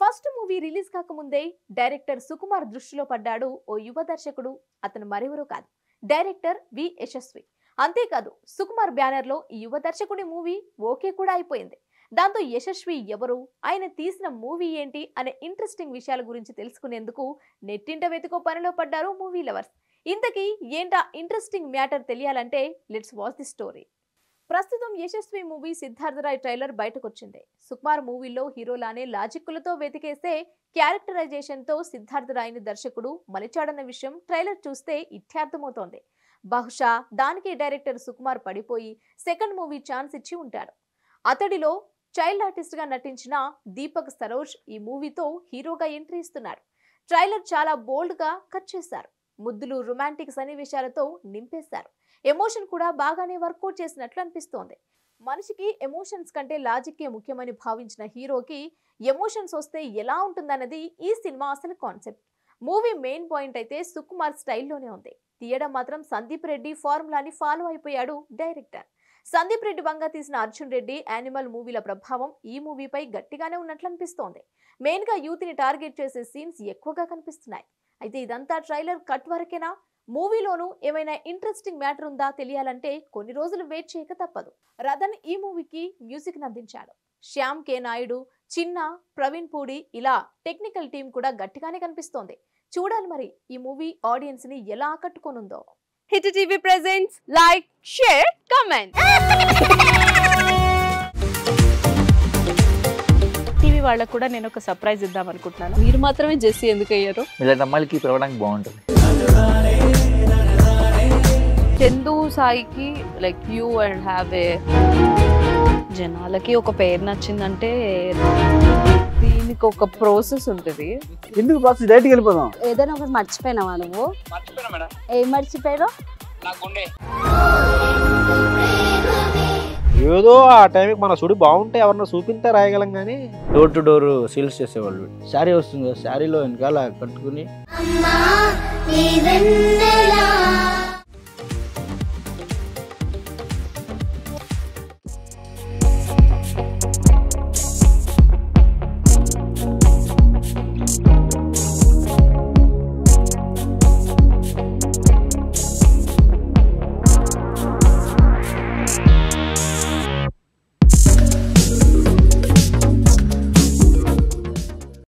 First movie release కాకముందే director Sukumar దృష్టిలో పడ్డాడు ఓ యువ దర్శకుడు. అతను మరెవరూ కాదు, డైరెక్టర్ వి యశస్వి. అంతేకాదు, సుకుమార్ బ్యానర్ లో ఈ యువ దర్శకుడి మూవీ ఓకే కూడా అయిపోయింది. దాంతో యశస్వి ఎవరు, ఆయన తీసిన మూవీ ఏంటి అనే ఇంట్రెస్టింగ్ విషయాల గురించి తెలుసుకునేందుకు నెట్టింట వెతుకో పనిలో పడ్డారు మూవీ లవర్స్. ఇంతకీ ఏంటా ఇంట్రెస్టింగ్ మ్యాటర్ తెలియాలంటే లెట్స్ వాచ్ ది స్టోరీ. ప్రస్తుతం యశస్వి మూవీ సిద్ధార్థ రాయ్ ట్రైలర్ బయటకొచ్చింది. సుకుమార్ మూవీలో హీరోలానే లాజిక్కులతో వెతికేసే క్యారెక్టరైజేషన్ తో సిద్ధార్థ రాయ్ని దర్శకుడు మలిచాడన్న విషయం ట్రైలర్ చూస్తే ఇత్యార్థమవుతోంది. బహుశా దానికి డైరెక్టర్ సుకుమార్ పడిపోయి సెకండ్ మూవీ ఛాన్స్ ఇచ్చి ఉంటాడు. అతడిలో చైల్డ్ ఆర్టిస్ట్ గా నటించిన దీపక్ సరోజ్ ఈ మూవీతో హీరోగా ఎంట్రీ ఇస్తున్నాడు. ట్రైలర్ చాలా బోల్డ్ గా కట్ చేశారు. ముద్దులు, రొమాంటిక్ సన్నివేశాలతో నింపేశారు. ఎమోషన్ కూడా బాగానే వర్కౌట్ చేసినట్లు అనిపిస్తోంది. మనిషికి ఎమోషన్స్ కంటే లాజిక్కే ముఖ్యమని భావించిన హీరోకి ఎమోషన్స్ వస్తే ఎలా ఉంటుందన్నది ఈ సినిమా అసలు కాన్సెప్ట్. మూవీ మెయిన్ పాయింట్ అయితే సుకుమార్ స్టైల్లోనే ఉంది. తీయడం మాత్రం సందీప్ రెడ్డి ఫార్ములాని ఫాలో అయిపోయాడు డైరెక్టర్. సందీప్ రెడ్డి వంగా తీసిన అర్జున్ రెడ్డి, యానిమల్ మూవీల ప్రభావం ఈ మూవీపై గట్టిగానే ఉన్నట్లు అనిపిస్తోంది. మెయిన్ గా యూత్ ని టార్గెట్ చేసే సీన్స్ ఎక్కువగా కనిపిస్తున్నాయి. అయితే ఇదంతా ట్రైలర్ కట్ వరకేనా? మూవీలోనూ ఏమైనా ఇంట్రెస్టింగ్ మ్యాటర్ ఉందా తెలియాలంటే కొన్ని రోజులు వెయిట్ చేయక తప్పదు. రతన్ ఈ మూవీకి మ్యూజిక్ నందించాడు. శ్యామ్ కే నాయుడు, చిన్న, ప్రవీణ్ పూడి ఇలా టెక్నికల్ టీం కూడా గట్టిగానే కనిపిస్తోంది. చూడాలి మరి ఈ మూవీ ఆడియన్స్ ని ఎలా ఆకట్టుకోనుందో. Hit TV presents like, share, comment. TV వాళ్ళకు కూడా నేను ఒక సర్ప్రైజ్ ఇద్దాం అనుకుంటున్నాను. మీరు మాత్రమే జెస్సీ ఎందుకు అయ్యారు? ఇలాంటి అమ్మాయిలకి పిలవడానికి బాగుంటుంది. చందు సాయికి like you and have a జనాలకి ఒక పేరు నచ్చిందంటే దీనికి ఒక ప్రాసెస్ ఉంటుంది. ఎందుకు ప్రాసెస్ డైరెక్ట్‌గా వెళ్ళిపోదాం. ఏదైనా ఒకటి మర్చిపోయినావా నువ్వు? మర్చిపోయినా మేడం. ఏం మర్చిపోయావు? నా గుండె. ఏదో ఆ టైంకి మన సుడి బాగుంటే ఎవరన్నా చూపిస్తే రాయగలం కానీ డోర్ టు డోర్ సేల్స్ చేసేవాళ్ళు. శారీ వస్తుంది, శారీలో వెనకాల కట్టుకుని